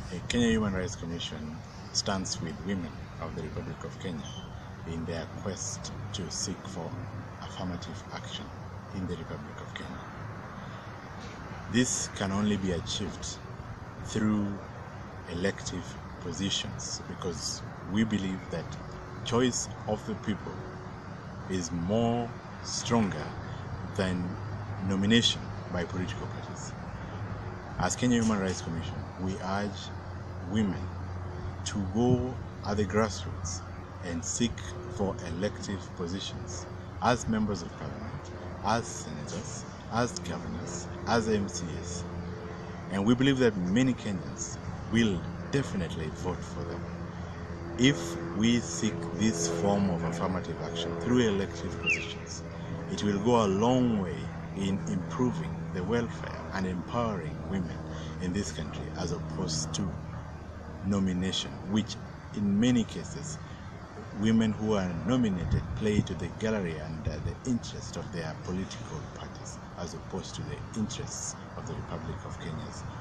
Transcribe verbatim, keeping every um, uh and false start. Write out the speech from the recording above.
The Kenya Human Rights Commission stands with women of the Republic of Kenya in their quest to seek for affirmative action in the Republic of Kenya. This can only be achieved through elective positions, because we believe that choice of the people is more stronger than nomination by political parties. As Kenya Human Rights Commission, we urge women to go at the grassroots and seek for elective positions as members of parliament, as senators, as governors, as M C S. And we believe that many Kenyans will definitely vote for them. If we seek this form of affirmative action through elective positions, it will go a long way in improving the welfare and empowering women in this country, as opposed to nomination, which in many cases women who are nominated play to the gallery and uh, the interest of their political parties, as opposed to the interests of the Republic of Kenya's